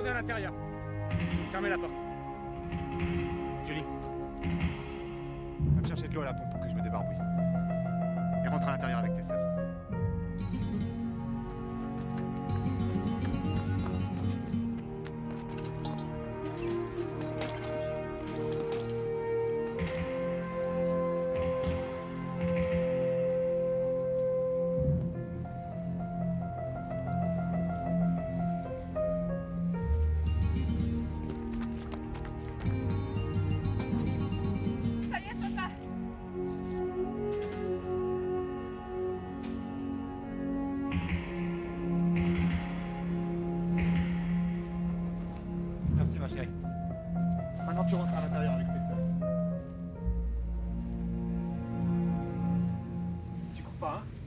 à l'intérieur. Fermez la porte. Julie, va me chercher de l'eau à la pompe pour que je me débarbouille. Et rentre à l'intérieur avec tes sœurs. Merci ma chérie. Maintenant tu rentres à l'intérieur avec tes sœurs. Tu cours pas, hein?